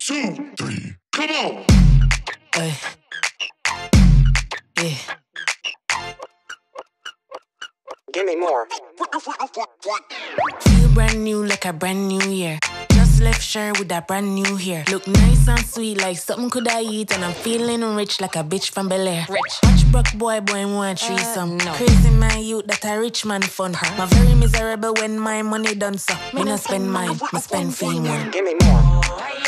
2, 3, come on. Hey. Yeah. Give me more. Feel brand new like a brand new year. Just left shirt with a brand new hair. Look nice and sweet like something could I eat. And I'm feeling rich like a bitch from Bel Air. Rich. Watch broke boy want threesome. No. Crazy man youth that a rich man fun. My very miserable when my money done so. Me no spend mine, me spend fee one. Give me more.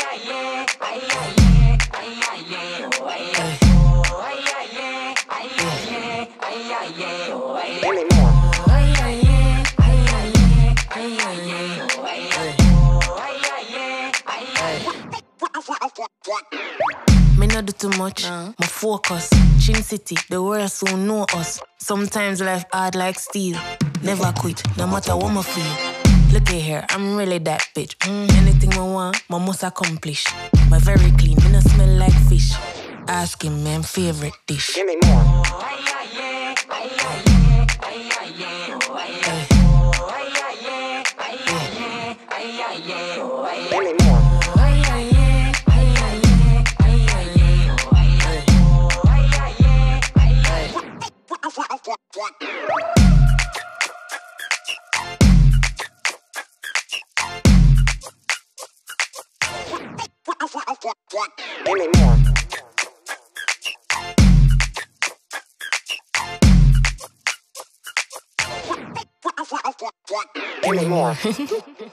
Give me more. Me no do too much, my focus. Chin City, the world soon know us. Sometimes life hard like steel. Never quit, no matter what me feel. Look at here, I'm really that bitch. Anything I want, I must accomplish. My very clean, me no smell like fish. Ask him, man, favorite dish. Give me more. Give me more. Give me more. Give me more.